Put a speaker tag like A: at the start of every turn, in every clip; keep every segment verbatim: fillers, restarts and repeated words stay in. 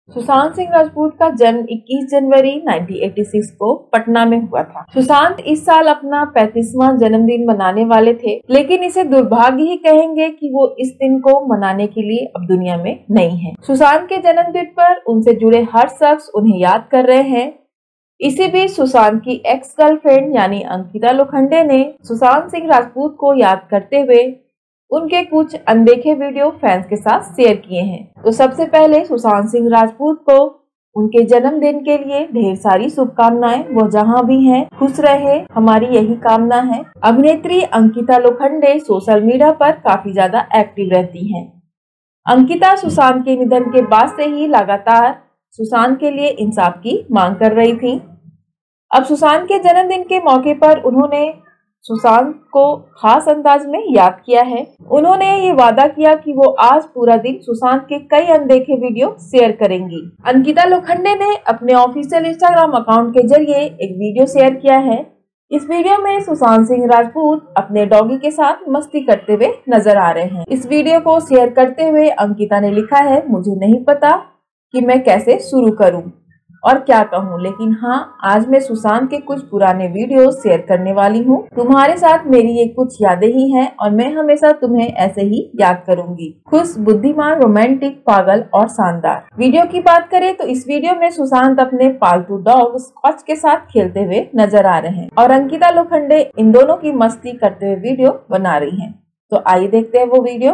A: सुशांत सिंह राजपूत का जन्म इक्कीस जनवरी उन्नीस सौ छियासी को पटना में हुआ था। सुशांत इस साल अपना पैंतीसवां जन्मदिन मनाने वाले थे, लेकिन इसे दुर्भाग्य ही कहेंगे कि वो इस दिन को मनाने के लिए अब दुनिया में नहीं है। सुशांत के जन्मदिन पर उनसे जुड़े हर शख्स उन्हें याद कर रहे हैं। इसी बीच सुशांत की एक्स गर्लफ्रेंड यानी अंकिता लोखंडे ने सुशांत सिंह राजपूत को याद करते हुए उनके कुछ अनदेखे वीडियो फैंस के साथ शेयर किए हैं। तो सबसे पहले सुशांत सिंह राजपूत को उनके जन्मदिन के लिए ढेर सारी शुभकामनाएं। वो जहां भी हैं खुश रहे, हमारी यही कामना है। अभिनेत्री अंकिता लोखंडे सोशल मीडिया पर काफी ज्यादा एक्टिव रहती हैं। अंकिता सुशांत के निधन के बाद से ही लगातार सुशांत के लिए इंसाफ की मांग कर रही थी। अब सुशांत के जन्मदिन के मौके पर उन्होंने सुशांत को खास अंदाज में याद किया है। उन्होंने ये वादा किया कि वो आज पूरा दिन सुशांत के कई अनदेखे वीडियो शेयर करेंगी। अंकिता लोखंडे ने अपने ऑफिशियल इंस्टाग्राम अकाउंट के जरिए एक वीडियो शेयर किया है। इस वीडियो में सुशांत सिंह राजपूत अपने डॉगी के साथ मस्ती करते हुए नजर आ रहे हैं। इस वीडियो को शेयर करते हुए अंकिता ने लिखा है, मुझे नहीं पता कि मैं कैसे शुरू करूं और क्या कहूं, लेकिन हाँ, आज मैं सुशांत के कुछ पुराने वीडियो शेयर करने वाली हूँ। तुम्हारे साथ मेरी ये कुछ यादें ही हैं और मैं हमेशा तुम्हें ऐसे ही याद करूंगी। खुश, बुद्धिमान, रोमांटिक, पागल और शानदार। वीडियो की बात करें तो इस वीडियो में सुशांत अपने पालतू डॉग स्कॉच के साथ खेलते हुए नजर आ रहे हैं और अंकिता लोखंडे इन दोनों की मस्ती करते हुए वीडियो बना रही है। तो आइए देखते हैं वो video.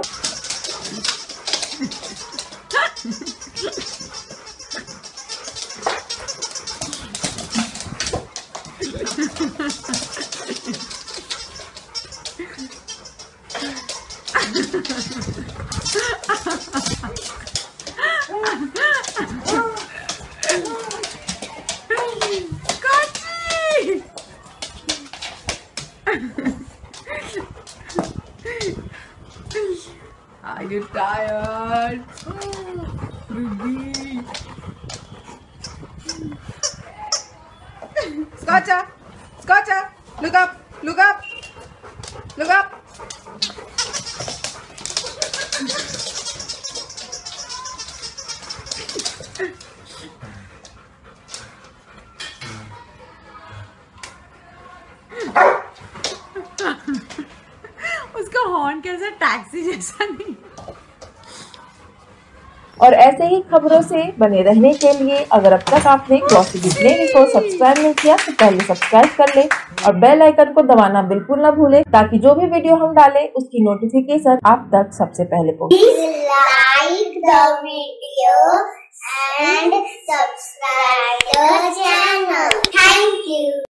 B: Are you tired? Baby. Scotcha! Scotcha! Look up! Look up! Look up! उसका हॉर्न कैसा टैक्सी जैसा नहीं।
A: और ऐसे ही खबरों से बने रहने के लिए अगर अब तक आपने ग्लॉसी डिस्प्ले को सब्सक्राइब नहीं किया तो पहले सब्सक्राइब कर ले और बेल आइकन को दबाना बिल्कुल ना भूले, ताकि जो भी वीडियो हम डालें उसकी नोटिफिकेशन आप तक सबसे पहले पहुंचे।
C: Please like the video and subscribe.